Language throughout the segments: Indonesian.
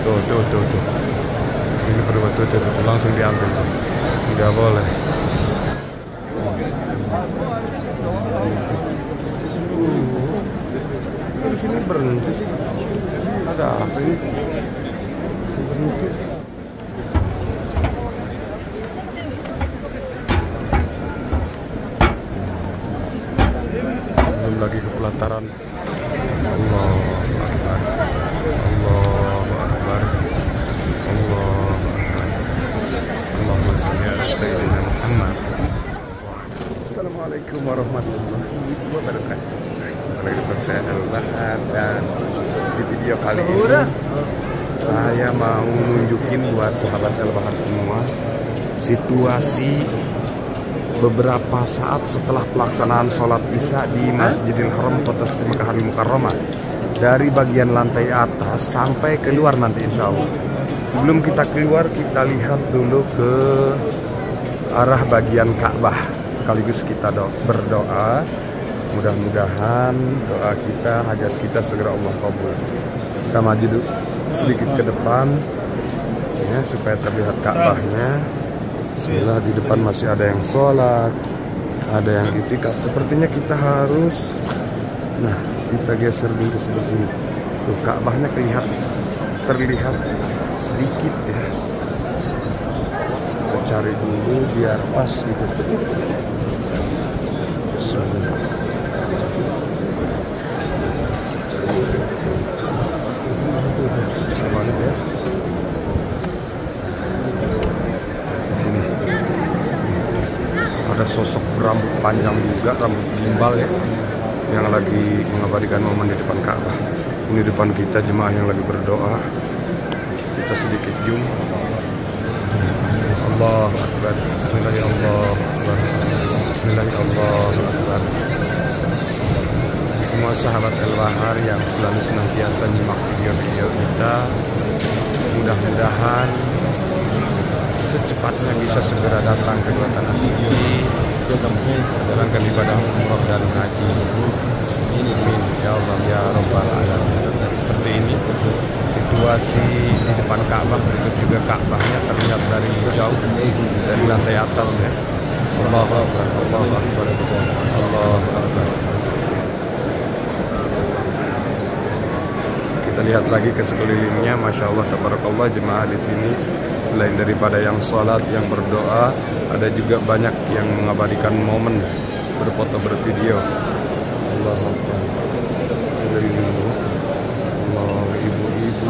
Tuh. Ini berubah tuh, langsung diambil. Nggak boleh. Di sini berhenti sih. Ada apa ini? Berhenti. Belum lagi ke pelataran. Allahu Akbar. Allahu Akbar. Allahumma shalli ala sayyidina Muhammad. Assalamualaikum warahmatullahi wabarakatuh. Kembali saya Al-Bahar, dan di video kali ini saya mau nunjukin buat sahabat Al-Bahar semua situasi beberapa saat setelah pelaksanaan sholat isya di Masjidil Haram Kota Suci Mekah Al-Mukarramah, dari bagian lantai atas sampai keluar nanti insya Allah. Sebelum kita keluar, kita lihat dulu ke arah bagian Ka'bah, sekaligus kita berdoa. Mudah-mudahan doa kita, hajat kita segera Allah kabul. Kita maju sedikit ke depan ya, supaya terlihat Ka'bahnya. Bismillah, di depan masih ada yang sholat, ada yang itikaf. Sepertinya kita harus, nah kita geser dulu sebelah sini. Tuh Ka'bahnya terlihat sedikit ya. Kita cari dulu biar pas gitu. Bismillah. Ya. Di sini ada sosok berambut panjang juga, rambut gimbal ya, yang lagi mengabadikan momen di depan Ka'bah. Ini depan kita jemaah yang lagi berdoa. Kita sedikit zoom. Allahu Akbar. Bismillahirrahmanirrahim. Bismillahirrahmanirrahim. Semua sahabat Al-Bahar yang selalu senantiasa nyimak video-video kita, mudah-mudahan secepatnya bisa segera datang ke dua tanah suci, menjalankan ibadah umroh dan haji. Amin ya Allah ya Rabbal Alamin. Seperti ini situasi di depan Ka'bah, berikut juga Ka'bahnya terlihat dari jauh dari lantai atas ya. Allahu Akbar, Allahu Akbar, Allahu Akbar. Kita lihat lagi ke sekelilingnya, masya Allah, tabarakallah, jemaah di sini selain daripada yang sholat, yang berdoa, ada juga banyak yang mengabadikan momen berfoto, bervideo. Allah Akbar. Allah, ibu-ibu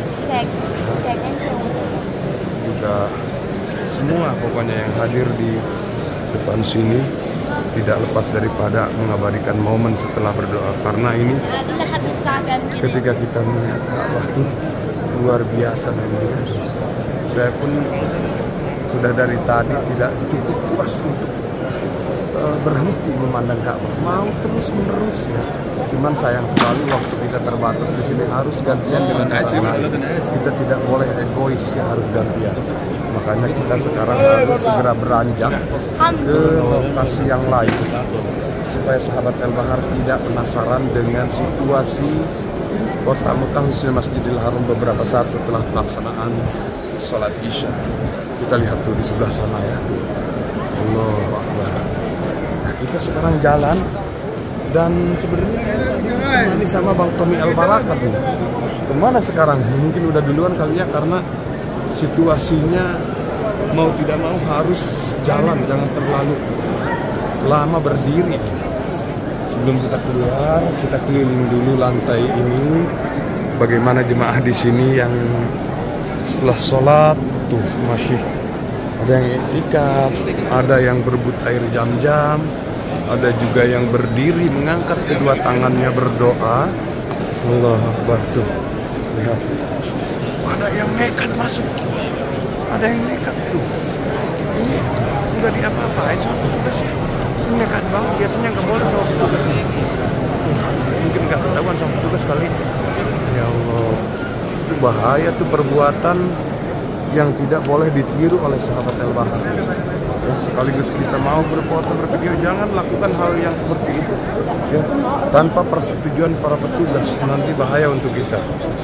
juga semua pokoknya yang hadir di depan sini tidak lepas daripada mengabadikan momen setelah berdoa, karena ini ketika kita melihat Ka'bah itu luar biasa memang. Saya pun sudah dari tadi tidak cukup puas untuk berhenti memandang Ka'bah, mau terus menerus ya. Cuman sayang sekali waktu kita terbatas di sini, harus gantian dengan kita tidak boleh egois ya, harus gantian. Makanya kita sekarang harus segera beranjak ke lokasi yang lain supaya sahabat Al-Bahar tidak penasaran dengan situasi Kota Mekah, khususnya Masjidil Haram beberapa saat setelah pelaksanaan sholat isya. Kita lihat tuh di sebelah sana ya. Allahu Akbar. Nah, kita sekarang jalan, dan sebenarnya ini sama Bang Tommy Al-Barakat nih. Kemana sekarang? Mungkin udah duluan kali ya, karena situasinya mau tidak mau harus jalan, jangan terlalu lama berdiri. Sebelum kita keluar, kita keliling dulu lantai ini. Bagaimana jemaah di sini yang setelah sholat tuh masih ada yang iktikaf, ada yang berebut air jam-jam, ada juga yang berdiri mengangkat kedua tangannya berdoa. Allahu Akbar tuh. Lihat. Ada yang nekat masuk. Ada yang nekat tuh. Ini udah diapa-apain sama petugasnya. Ini nekat banget, biasanya nggak boleh sama petugas. Mungkin nggak ketahuan sama petugas kali. Ya Allah. Itu bahaya tuh, perbuatan yang tidak boleh ditiru oleh sahabat Al-Bahar. Ya, sekaligus kita mau berfoto, bervideo, jangan lakukan hal yang seperti itu ya, tanpa persetujuan para petugas, nanti bahaya untuk kita.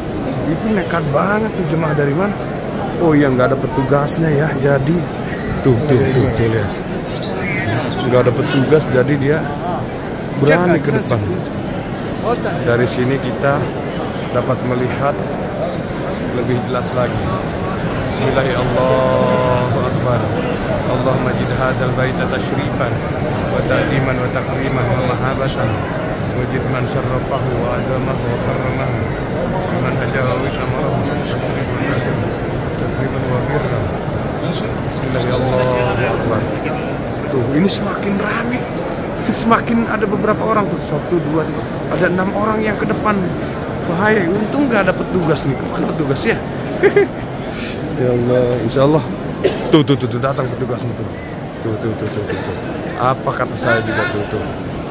Itu nekat banget tuh jemaah dari mana? Oh iya, nggak ada petugasnya ya, jadi tuh lihat. Nggak ada petugas, jadi dia berani ke depan. Dari sini kita dapat melihat lebih jelas lagi. Bismillahirrahmanirrahim. Allahumma jid hadzal baita tashrifan wa ta'diman wa takriman wa mahabatan wajid man syarrafahu wa azamahu wa karramahu man hajahu wa amarahu takriban wa birran. Bismillahirrahmanirrahim. Tuh, ini semakin ramai. Semakin ada beberapa orang tuh, 1, 2, 3, ada 6 orang yang ke depan. Bahaya, untung nggak ada petugas nih. Kemana petugasnya? Ya Allah, insya Allah. Tuh datang petugasnya tuh. Tuh. Apa kata saya juga tuh.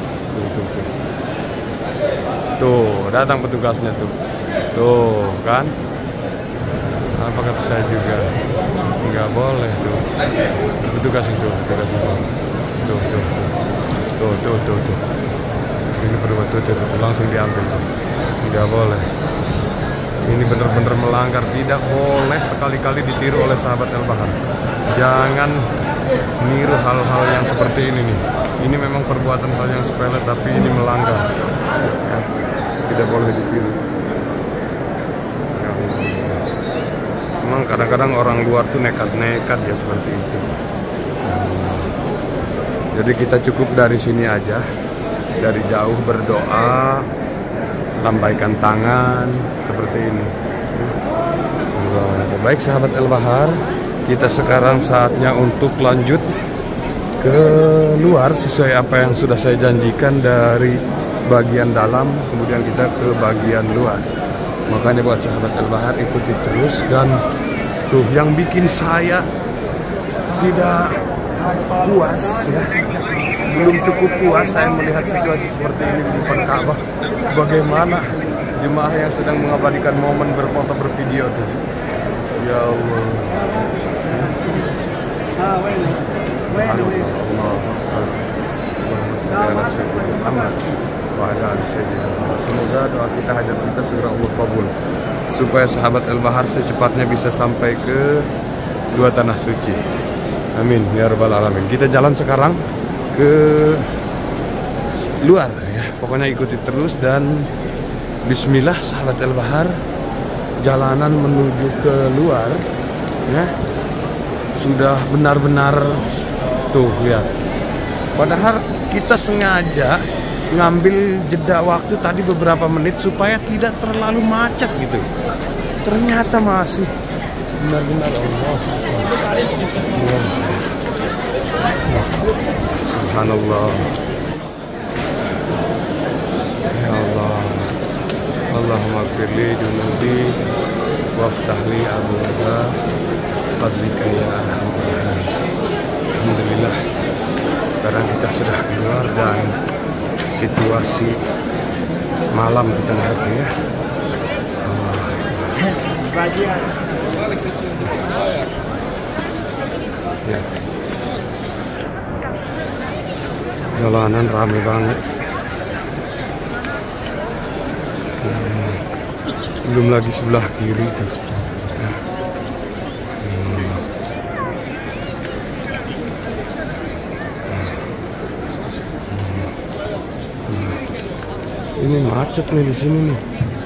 Tuh, datang petugasnya tuh. Tuh, kan? Apa kata saya juga? Nggak boleh tuh. Petugas itu. Tuh. Ini berdua tuh, langsung diambil tuh. Nggak boleh. Ini benar-benar melanggar. Tidak boleh sekali-kali ditiru oleh sahabat Al-Bahar. Jangan niru hal-hal yang seperti ini nih. Ini memang perbuatan hal yang sepele, tapi ini melanggar. Ya, tidak boleh ditiru. Memang kadang-kadang orang luar tuh nekat ya seperti itu. Jadi kita cukup dari sini aja, dari jauh berdoa, lambaikan tangan seperti ini. Baik sahabat Al-Bahar, kita sekarang saatnya untuk lanjut ke luar sesuai apa yang sudah saya janjikan dari bagian dalam, kemudian kita ke bagian luar. Makanya buat sahabat Al-Bahar ikuti terus. Dan tuh yang bikin saya tidak puas ya, belum cukup puas saya melihat situasi seperti ini di depan Ka'bah. Bagaimana jemaah yang sedang mengabadikan momen berfoto bervideo tuh. Ya Allah. Semoga doa kita, hajat kita segera Allah kabul, supaya sahabat Al-Bahar secepatnya bisa sampai ke dua tanah suci. Amin ya rabbal alamin. Kita jalan sekarang ke luar ya. Pokoknya ikuti terus dan bismillah sahabat Al-Bahar, jalanan menuju ke luar ya. Sudah benar-benar tuh lihat. Padahal kita sengaja ngambil jeda waktu tadi beberapa menit supaya tidak terlalu macet gitu. Ternyata masih benar-benar Allah. Subhanallah. Ya Allah. Allahumma gfirli dunubi waftahli abwaaba fadlika ya arhamar rahimin. Alhamdulillah, sekarang kita sudah keluar dan situasi malam kita lihat ya. Ya. Jalanan ramai banget. Belum lagi sebelah kiri tuh. Ini macet nih di sini nih.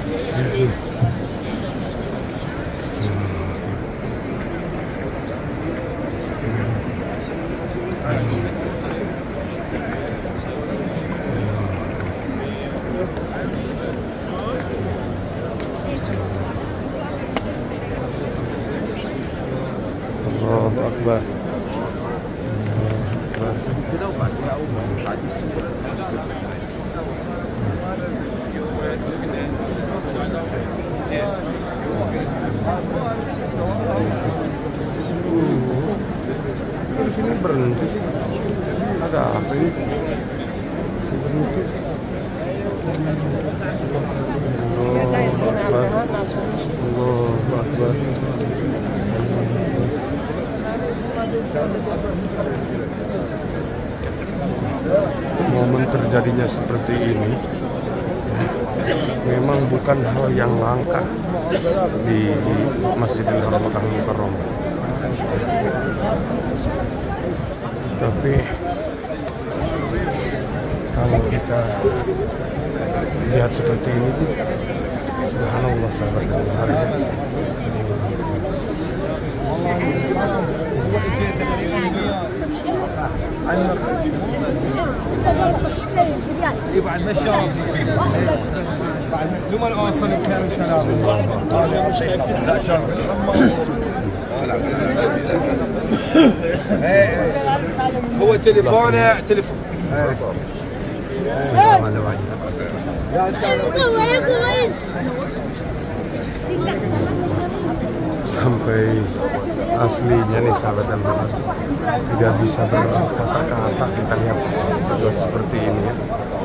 Allahu Akbar. Di sini berhenti sih. Ada apa ini? Berhenti. Allahu Akbar. Momen terjadinya seperti ini memang bukan hal yang langka di Masjidil Haram Makkah Mukarramah. Tapi kalau kita lihat seperti ini tuh, subhanallah sahabat Allah. بعد ما شاف لما الاصل كان سلام لا شاف هو تليفونه تليفون sampai aslinya nih sahabat Allah, tidak bisa berkata-kata. Kita lihat situasi seperti ini ya.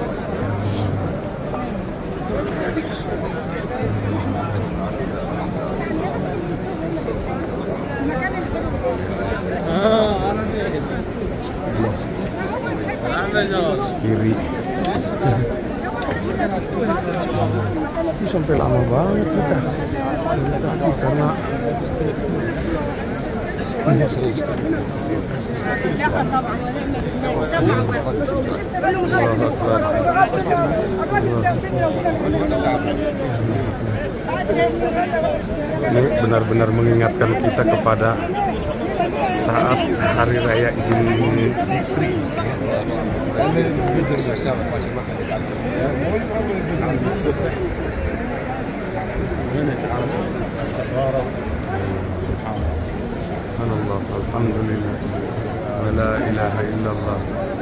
Kiri ini sampai lama banget kita tadi karena ini benar-benar mengingatkan kita kepada saat hari raya Idul Fitri. Subhanallah, alhamdulillah, wa la ilaha illallah,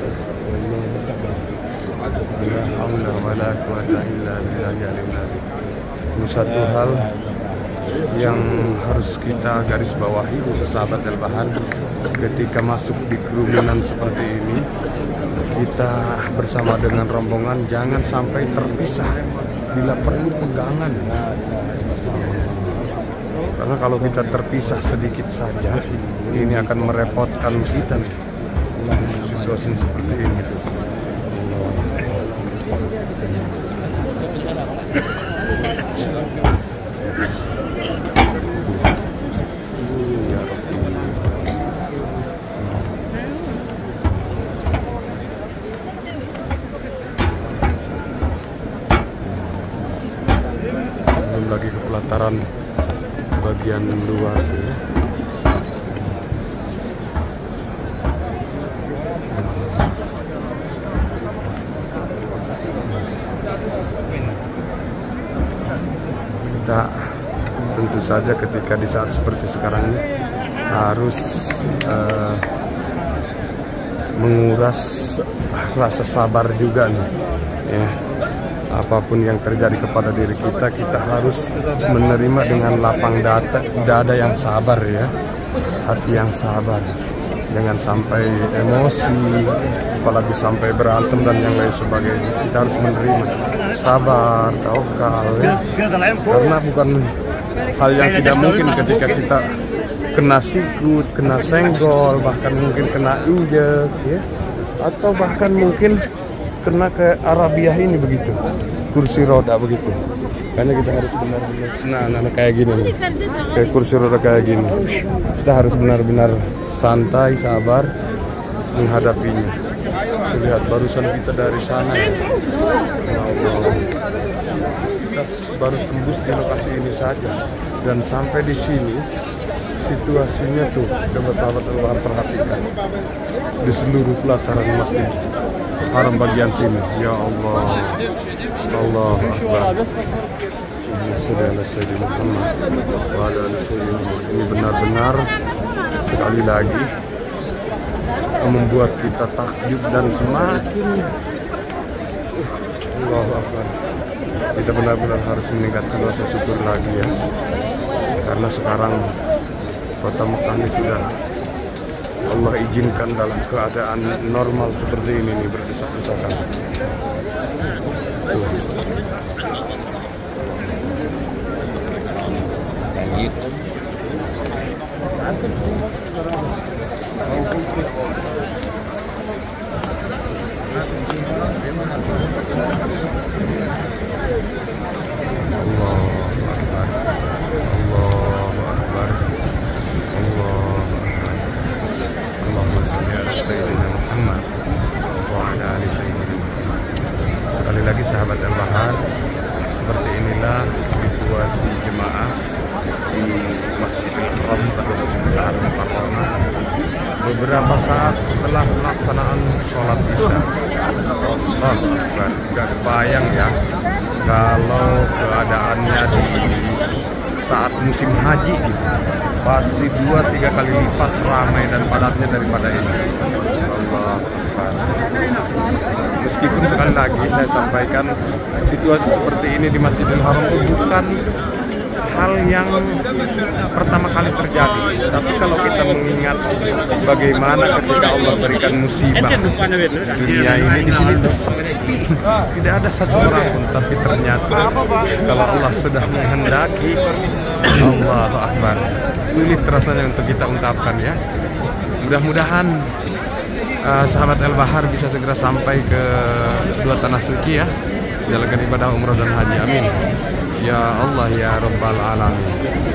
la haula wa la quwwata illa billah. Ini satu hal yang harus kita garis bawahi, sahabat Al-Bahan, ketika masuk di kerumunan seperti ini, kita bersama dengan rombongan jangan sampai terpisah, bila perlu pegangan. Karena kalau kita terpisah sedikit saja, ini akan merepotkan kita nih. Situasi seperti ini. Belum lagi ke pelataran bagian luar ya. Kita tentu saja ketika di saat seperti sekarang ini harus menguras rasa sabar juga nih ya. Apapun yang terjadi kepada diri kita, kita harus menerima dengan lapang dada yang sabar ya, hati yang sabar. Jangan sampai emosi, apalagi sampai berantem dan yang lain sebagainya. Kita harus menerima, sabar, tawakal ya. Karena bukan hal yang tidak mungkin ketika kita kena sikut, kena senggol, bahkan mungkin kena injek ya, atau bahkan mungkin kena ke Arabiah ini begitu, kursi roda begitu. Karena kita harus benar-benar, nah kayak gini nih, kayak kursi roda kayak gini. Kita harus benar-benar santai, sabar menghadapinya. Lihat barusan kita dari sana ya. Kita baru tembus di lokasi ini saja, dan sampai di sini situasinya tuh, coba sahabat Allah perhatikan di seluruh pelataran masjid Haram bagian sini. Ya Allah, Allah Akbar. Ini benar-benar sekali lagi membuat kita takjub dan semakin Allahu Akbar. Kita benar-benar harus meningkatkan rasa syukur lagi ya, karena sekarang kota Mekah ini sudah Allah izinkan dalam keadaan normal seperti ini nih, berdesak-desakan. mengantisipasi jemaah di Masjidil Haram pada sekitar Parona beberapa saat setelah pelaksanaan sholat isya. Allah Akbar, nggak kebayang ya kalau keadaannya di saat musim haji gitu. Pasti 2-3 kali lipat ramai dan padatnya daripada ini. Allah Akbar. Meskipun sekali lagi saya sampaikan situasi seperti ini di Masjidil Haram itu bukan hal yang pertama kali terjadi, tapi kalau kita mengingat bagaimana ketika Allah berikan musibah dunia ini, di sini itu sepi, tidak ada satu orang pun, tapi ternyata kalau Allah sudah menghendaki, Allahu Akbar, sulit rasanya untuk kita ungkapkan ya. Mudah-mudahan sahabat El Bahar bisa segera sampai ke dua tanah suci ya, jalankan ibadah umrah dan haji, amin ya Allah ya Rabbal Alamin.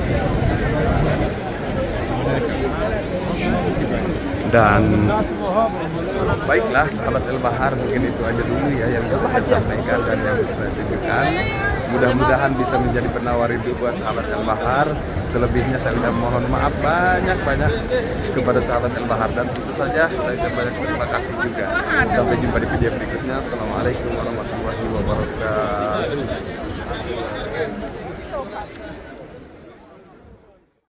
Dan baiklah sahabat El Bahar, mungkin itu aja dulu ya yang bisa saya sampaikan dan yang bisa saya tunjukkan. Mudah-mudahan bisa menjadi penawar rindu buat sahabat El Bahar. Selebihnya saya udah mohon maaf banyak-banyak kepada sahabat El Bahar, dan tentu saja saya ucapkan banyak terima kasih juga. Sampai jumpa di video berikutnya. Assalamualaikum warahmatullahi wabarakatuh.